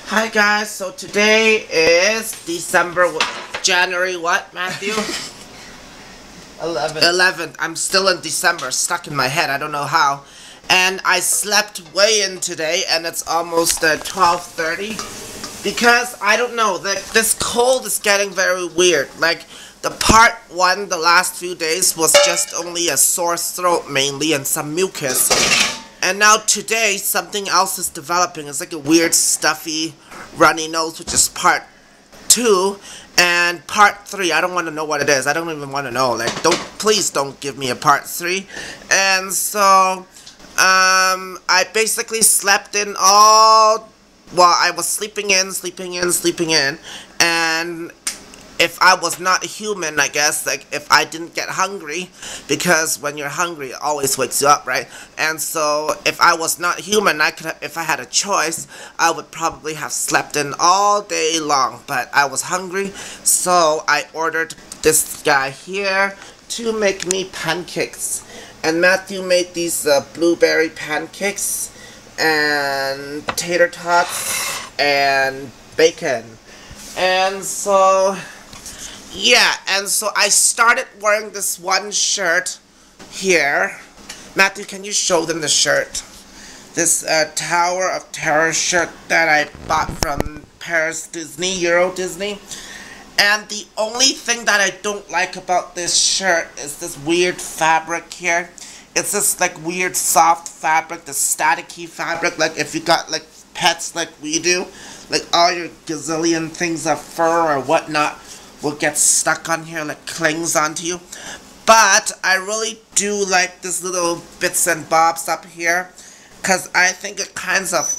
Hi guys, so today is January what, Matthew? 11th. I'm still in December, stuck in my head, I don't know how. And I slept way in today and it's almost 12:30 because I don't know, this cold is getting very weird. Like the part 1 the last few days was just only a sore throat mainly and some mucus. And now today, something else is developing. It's like a weird, stuffy, runny nose, which is part 2. And part 3, I don't want to know what it is. I don't even want to know. Like, please don't give me a part 3. And so, I basically slept in all, well, I was sleeping in. And if I was not human, I guess, like, if I didn't get hungry, because when you're hungry, it always wakes you up, right? And so, if I was not human, if I had a choice, I would probably have slept in all day long, but I was hungry, so I ordered this guy here to make me pancakes. And Matthew made these blueberry pancakes, and tater tots, and bacon. And so, yeah, and so I started wearing this one shirt here. Matthew, can you show them the shirt? This Tower of Terror shirt that I bought from Paris Disney, Euro Disney. And the only thing that I don't like about this shirt is this weird fabric here. It's this like weird soft fabric, this staticky fabric, like if you got like pets like we do, like all your gazillion things of fur or whatnot will get stuck on here, like clings onto you. But I really do like this little bits and bobs up here, because I think it kind of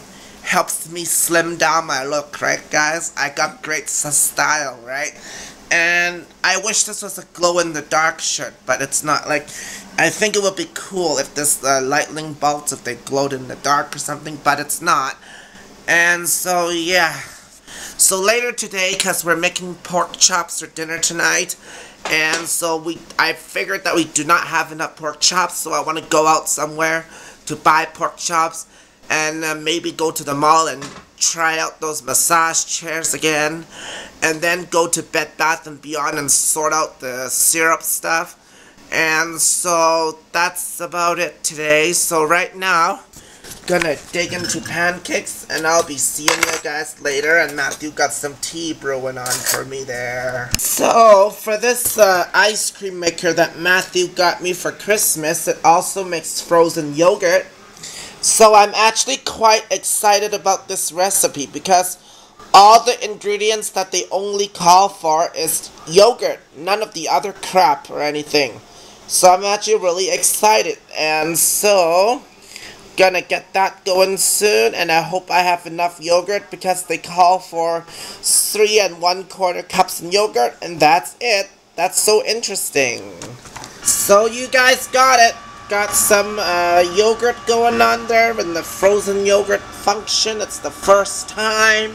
helps me slim down my look, right guys? I got great style, right? And I wish this was a glow-in-the-dark shirt, but it's not. Like, I think it would be cool if this lightning bolts, if they glowed in the dark or something, but it's not. And so, yeah. So later today, because we're making pork chops for dinner tonight, and so I figured that we do not have enough pork chops, so I want to go out somewhere to buy pork chops, and maybe go to the mall and try out those massage chairs again, and then go to Bed Bath & Beyond and sort out the syrup stuff. And so that's about it today. So right now, gonna dig into pancakes, and I'll be seeing you guys later. And Matthew got some tea brewing on for me there. So for this ice cream maker that Matthew got me for Christmas, it also makes frozen yogurt. So I'm actually quite excited about this recipe because all the ingredients that they only call for is yogurt, none of the other crap or anything. So I'm actually really excited, and so gonna get that going soon, and I hope I have enough yogurt because they call for 3 1/4 cups of yogurt, and that's it. That's so interesting. So you guys got it. Got some yogurt going on there in the frozen yogurt function. It's the first time,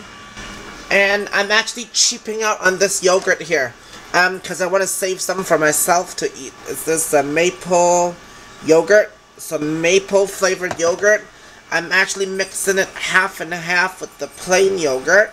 and I'm actually cheaping out on this yogurt here because I want to save some for myself to eat. It's this maple yogurt. Some maple flavored yogurt. I'm actually mixing it half and half with the plain yogurt.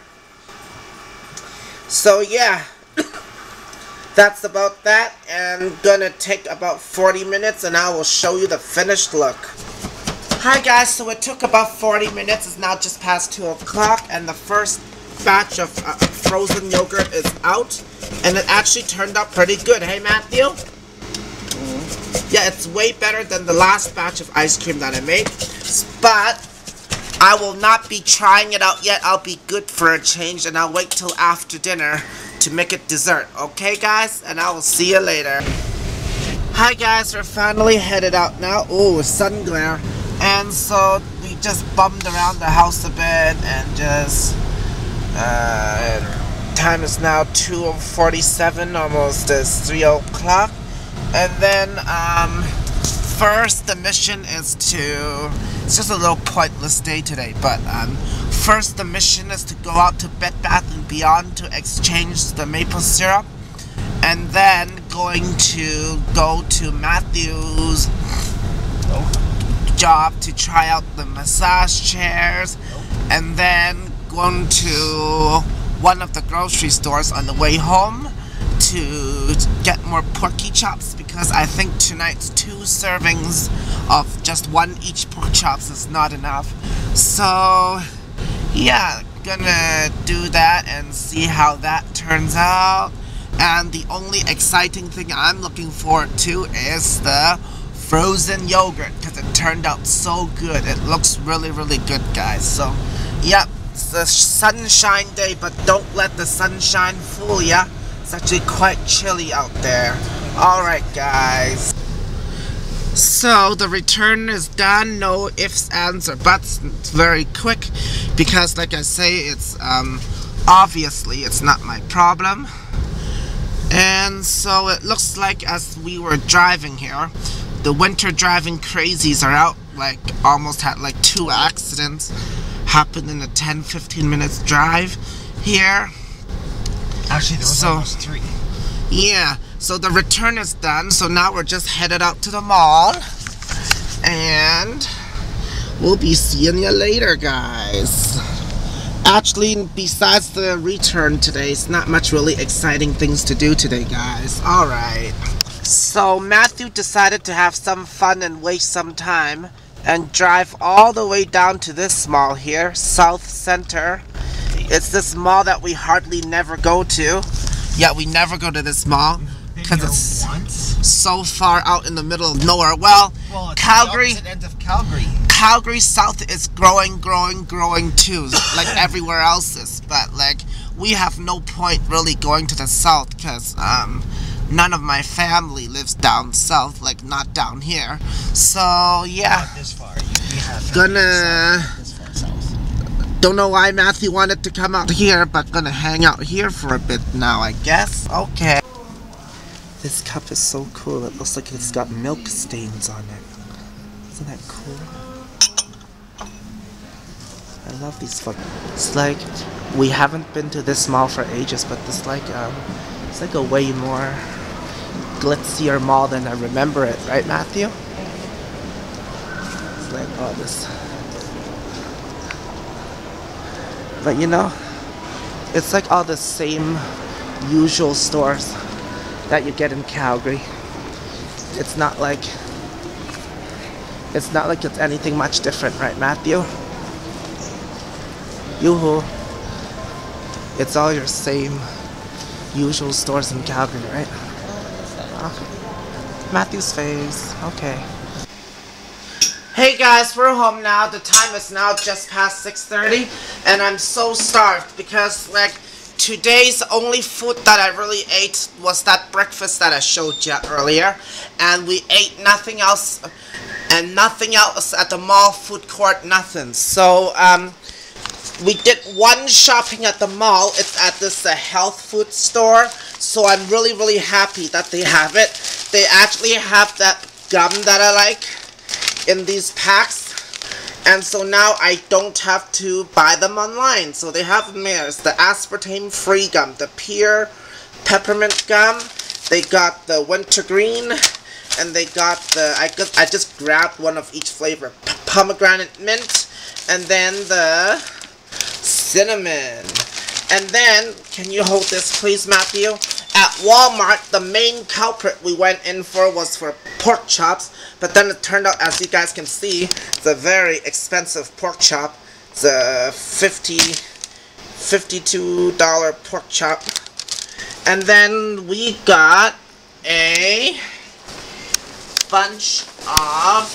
So yeah, that's about that, and gonna take about 40 minutes and I will show you the finished look. Hi guys, so it took about 40 minutes. It's now just past 2 o'clock, and the first batch of frozen yogurt is out, and it actually turned out pretty good. Hey Matthew? Yeah, it's way better than the last batch of ice cream that I made, but I will not be trying it out yet. I'll be good for a change, and I'll wait till after dinner to make it dessert. Okay, guys? And I will see you later. Hi, guys. We're finally headed out now. Ooh, sun glare. And so we just bummed around the house a bit, and just time is now 2:47, almost 3 o'clock. And then, first the mission is it's just a little pointless day today, but, first the mission is to go out to Bed Bath & Beyond to exchange the maple syrup, and then going to go to Matthew's job to try out the massage chairs, and then going to one of the grocery stores on the way home to get more porky chops because I think tonight's 2 servings of just 1 each pork chops is not enough. So yeah, gonna do that and see how that turns out. And the only exciting thing I'm looking forward to is the frozen yogurt because it turned out so good. It looks really, really good, guys. So yep, it's a sunshine day, but don't let the sunshine fool ya. It's actually quite chilly out there. Alright, guys. So the return is done. No ifs, ands, or buts. It's very quick because, like I say, it's obviously it's not my problem. And so it looks like as we were driving here, the winter driving crazies are out. Like almost had like 2 accidents happened in a 10-15 minutes drive here. Actually, there was almost 3. Yeah, so the return is done. So now we're just headed out to the mall. And we'll be seeing you later, guys. Actually, besides the return today, it's not much really exciting things to do today, guys. Alright. So Matthew decided to have some fun and waste some time and drive all the way down to this mall here, South Center. It's this mall that we hardly never go to. Yeah, we never go to this mall because it's so far out in the middle of nowhere. Well, it's Calgary. the opposite end of Calgary. Calgary South is growing too, like everywhere else is. But like, we have no point really going to the south because none of my family lives down south, like not down here. So yeah, Not this far. You have gonna. this far south. Don't know why Matthew wanted to come out here, but gonna hang out here for a bit now, I guess. Okay. This cup is so cool. It looks like it's got milk stains on it. Isn't that cool? I love these fucking. It's like we haven't been to this mall for ages, but it's like a way more glitzier mall than I remember it, right, Matthew? It's like all this. But you know, it's like all the same usual stores that you get in Calgary. It's not like it's anything much different, right, Matthew? Yoo-hoo. It's all your same usual stores in Calgary, right? Oh. Matthew's face. Okay. Hey guys, we're home now. The time is now just past 6:30 and I'm so starved because like today's only food that I really ate was that breakfast that I showed you earlier, and we ate nothing else and nothing else at the mall food court, nothing. So we did one shopping at the mall. It's at this health food store, so I'm really happy that they have it. They actually have that gum that I like in these packs, and so now I don't have to buy them online. So they have them there. It's the aspartame free gum, the pear peppermint gum, they got the wintergreen, and they got the I just grabbed one of each flavor, pomegranate mint, and then the cinnamon. And then, can you hold this please, Matthew? At Walmart, the main culprit we went in for was for pork chops, but then it turned out, as you guys can see, it's a very expensive pork chop. It's a $52 pork chop. And then we got a bunch of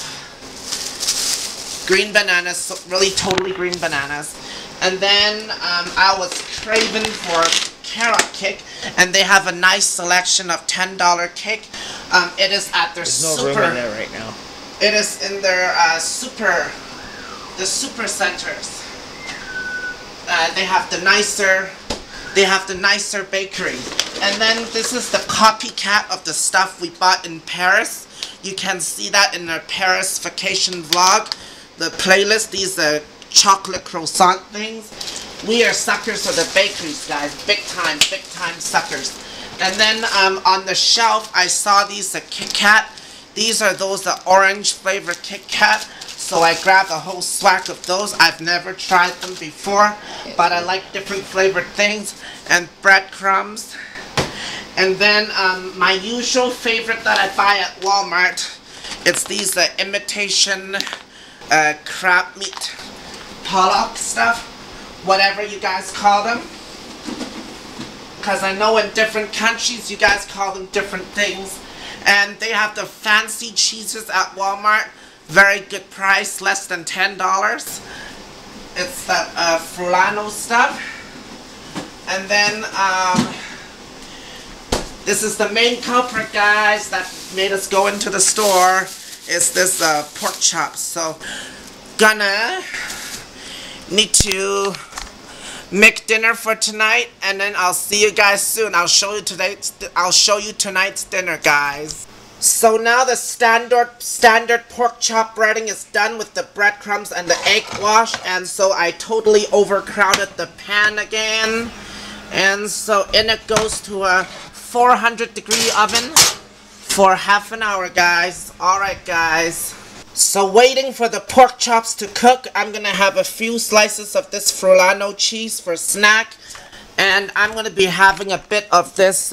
green bananas, so really totally green bananas. And then I was craving for carrot cake, and they have a nice selection of $10 cake. It is at their There's no room in there right now. It is in their super centers. They have the nicer bakery. And then this is the copycat of the stuff we bought in Paris. You can see that in our Paris vacation vlog. The playlist, these chocolate croissant things. We are suckers for the bakeries, guys. Big time suckers. And then on the shelf, I saw these Kit Kat. These are those orange flavored Kit Kat. So I grabbed a whole swag of those. I've never tried them before, but I like different flavored things. And breadcrumbs. And then my usual favorite that I buy at Walmart, it's these imitation crab meat pollock stuff, whatever you guys call them. Because I know in different countries you guys call them different things. And they have the fancy cheeses at Walmart. Very good price, less than $10. It's that Frulano stuff. And then this is the main culprit, guys, that made us go into the store. Is this pork chops. So gonna need to make dinner for tonight, and then I'll see you guys soon. I'll show you tonight's dinner, guys. So now the standard pork chop breading is done with the breadcrumbs and the egg wash, and so I totally overcrowded the pan again. And so in it goes to a 400-degree oven for half an hour, guys. Alright, guys. So waiting for the pork chops to cook, I'm gonna have a few slices of this Frulano cheese for snack, and I'm gonna be having a bit of this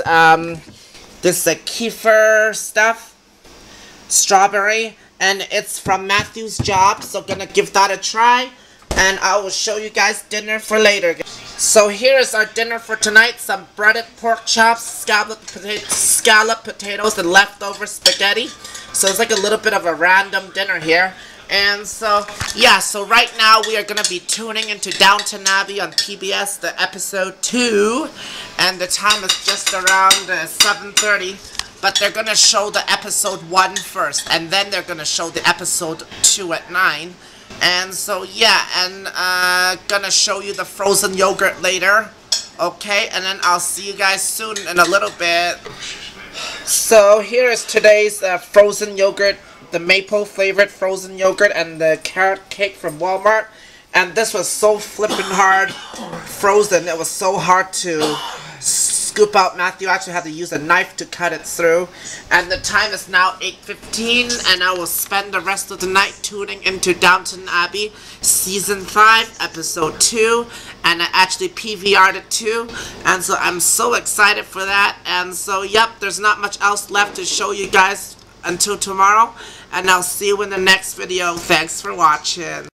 kefir stuff, strawberry, and it's from Matthew's Job, so gonna give that a try, and I will show you guys dinner for later. So here is our dinner for tonight: some breaded pork chops, scalloped potatoes, and leftover spaghetti. So it's like a little bit of a random dinner here. And so, yeah, so right now we are going to be tuning into Downton Abbey on PBS, the episode 2. And the time is just around 7:30. But they're going to show the episode 1 first. And then they're going to show the episode 2 at 9. And so, yeah, and gonna show you the frozen yogurt later. Okay, and then I'll see you guys soon in a little bit. So here is today's frozen yogurt, the maple flavored frozen yogurt and the carrot cake from Walmart. And this was so flippin' hard frozen, it was so hard to scoop out. Matthew actually had to use a knife to cut it through. And the time is now 8:15, and I will spend the rest of the night tuning into Downton Abbey Season 5, Episode 2. And I actually PVR'd it too, and so I'm so excited for that. And so, yep, there's not much else left to show you guys until tomorrow, and I'll see you in the next video. Thanks for watching.